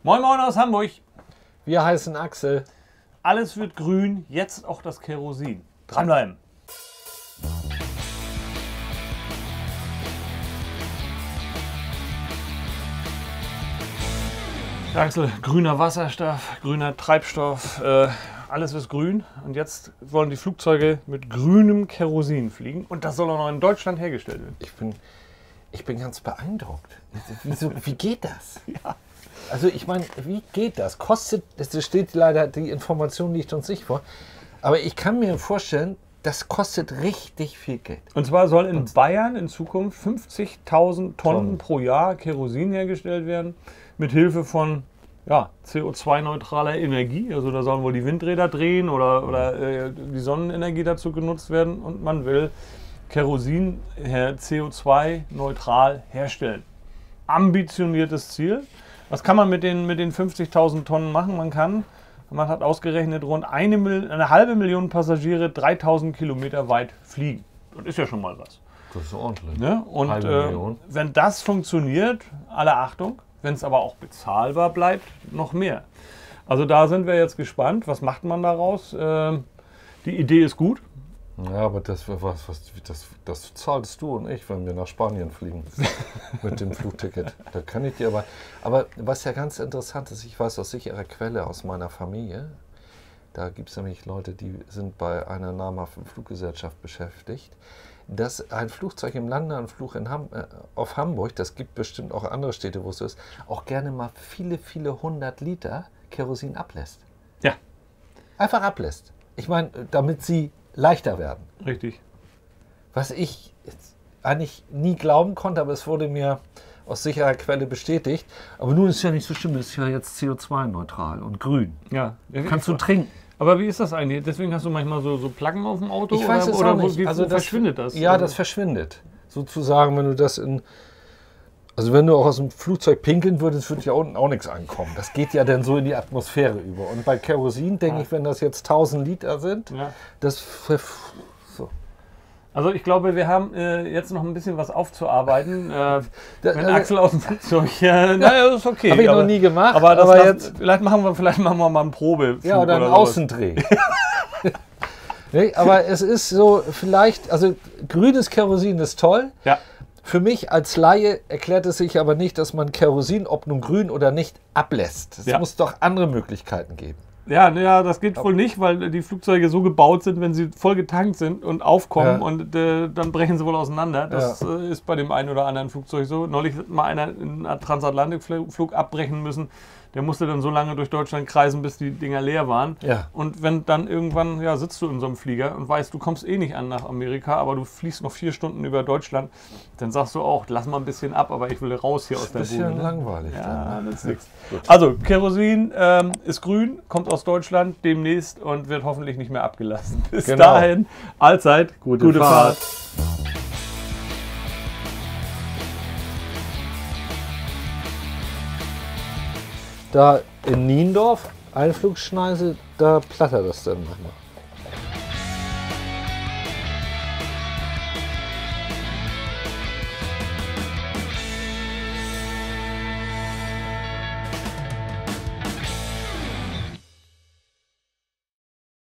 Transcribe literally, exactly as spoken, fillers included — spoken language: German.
Moin Moin aus Hamburg. Wir heißen Axel. Alles wird grün, jetzt auch das Kerosin. Dranbleiben. Axel, grüner Wasserstoff, grüner Treibstoff, äh, alles ist grün. Und jetzt wollen die Flugzeuge mit grünem Kerosin fliegen. Und das soll auch noch in Deutschland hergestellt werden. Ich bin, ich bin ganz beeindruckt. Wieso, wie geht das? Ja. Also ich meine, wie geht das? Kostet, das steht leider, die Information liegt uns nicht vor. Aber ich kann mir vorstellen, das kostet richtig viel Geld. Und zwar soll in Bayern in Zukunft fünfzigtausend Tonnen Tonnen pro Jahr Kerosin hergestellt werden, mit Hilfe von ja, C O zwei neutraler Energie. Also da sollen wohl die Windräder drehen oder, oder äh, die Sonnenenergie dazu genutzt werden. Und man will Kerosin äh, C O zwei neutral herstellen. Ambitioniertes Ziel. Was kann man mit den, mit den fünfzigtausend Tonnen machen? Man kann, man hat ausgerechnet, rund eine, Mil eine halbe Million Passagiere dreitausend Kilometer weit fliegen. Das ist ja schon mal was. Das ist ordentlich. Ne? Und Halbe äh, Million. wenn das funktioniert, alle Achtung, wenn es aber auch bezahlbar bleibt, noch mehr. Also da sind wir jetzt gespannt, was macht man daraus? Äh, die Idee ist gut. Ja, aber das, was, was, das, das zahlst du und ich, wenn wir nach Spanien fliegen mit dem Flugticket. Da kann ich dir aber. Aber was ja ganz interessant ist, ich weiß aus sicherer Quelle aus meiner Familie, da gibt es nämlich Leute, die sind bei einer namhaften Fluggesellschaft beschäftigt, dass ein Flugzeug im Landeanflug in Ham äh, auf Hamburg, das gibt bestimmt auch andere Städte, wo es so ist, auch gerne mal viele, viele hundert Liter Kerosin ablässt. Ja. Einfach ablässt. Ich meine, damit sie leichter werden. Richtig. Was ich jetzt eigentlich nie glauben konnte, aber es wurde mir aus sicherer Quelle bestätigt. Aber nun ist es ja nicht so schlimm, es ist ja jetzt C O zwei neutral und grün. Ja. Kannst du trinken. Aber wie ist das eigentlich? Deswegen hast du manchmal so, so Pluggen auf dem Auto? Ich oder, weiß es oder auch nicht. Wo, wie also das, verschwindet das? Ja, das verschwindet. Sozusagen, wenn du das in... Also wenn du auch aus dem Flugzeug pinkeln würdest, würde ja unten auch nichts ankommen. Das geht ja dann so in die Atmosphäre über. Und bei Kerosin denke ja. ich, wenn das jetzt tausend Liter sind, ja. das... So. Also ich glaube, wir haben äh, jetzt noch ein bisschen was aufzuarbeiten. Äh, Da- wenn also- Axel aus dem Flugzeug... Äh, naja, das ist okay. Habe ich aber, noch nie gemacht, Aber, das aber lass- jetzt... Vielleicht machen wir, vielleicht machen wir mal einen Probe. Ja, oder einen sowas. Außendreh. Nee, aber es ist so, vielleicht, also grünes Kerosin ist toll. Ja. Für mich als Laie erklärt es sich aber nicht, dass man Kerosin, ob nun grün oder nicht, ablässt. Es Ja. muss doch andere Möglichkeiten geben. Ja, ja, das geht wohl nicht, weil die Flugzeuge so gebaut sind, wenn sie voll getankt sind und aufkommen Ja. und äh, dann brechen sie wohl auseinander. Das Ja. äh, ist bei dem einen oder anderen Flugzeug so. Neulich hat mal einer einen Transatlantikflug abbrechen müssen. Der musste dann so lange durch Deutschland kreisen, bis die Dinger leer waren. Ja. Und wenn dann irgendwann, ja, sitzt du in so einem Flieger und weißt, du kommst eh nicht an nach Amerika, aber du fliegst noch vier Stunden über Deutschland, dann sagst du auch, lass mal ein bisschen ab, aber ich will raus hier aus der Bisschen Bude. Ne? langweilig. Ja, dann, ne? das ist nichts. Also, Kerosin ähm, ist grün, kommt aus Deutschland demnächst und wird hoffentlich nicht mehr abgelassen. Bis Genau. dahin, allzeit, Gute gute Fahrt. Fahrt. Da in Niendorf, Einflugschneise, da plattert das dann manchmal.